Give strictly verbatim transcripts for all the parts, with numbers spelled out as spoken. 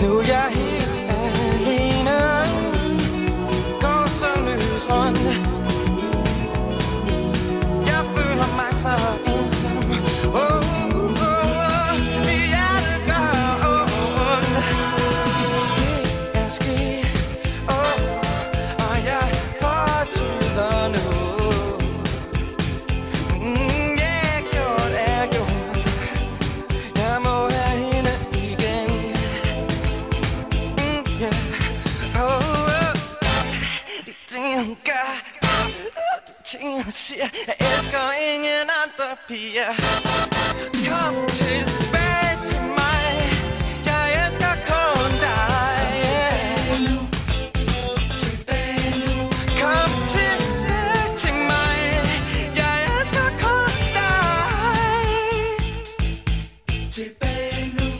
Nu er jeg helt alene, går så løs rundt. Jeg føler mig så ensom. Oh, oh, oh, mit hjerte gør ondt. Ske er ske, oh, og jeg fortryder nu. Mm, yeah, gjort er gjort. Jeg må have hende igen. Mm, yeah. Oh, oh. De ting hun gør, de ting hun siger, jeg elsker ingen andre piger. Kom tilbage til mig, jeg elsker kun dig. Yeah. Kom tilbage til mig, jeg elsker kun dig. Tilbage nu.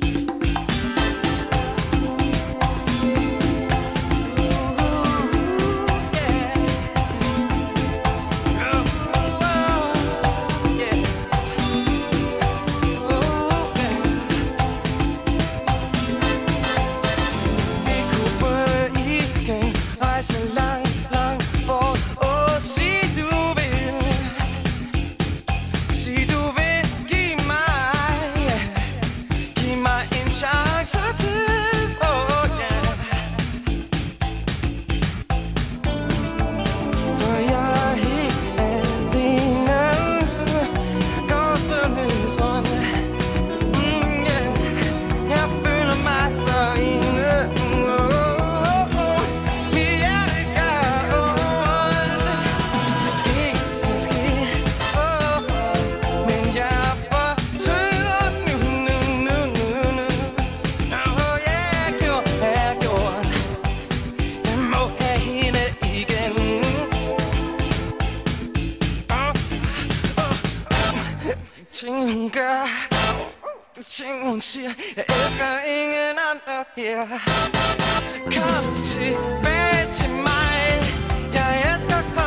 Ting hun gør, ting hun siger, jeg elsker ingen andre her. Kom tilbage til mig, jeg elsker kun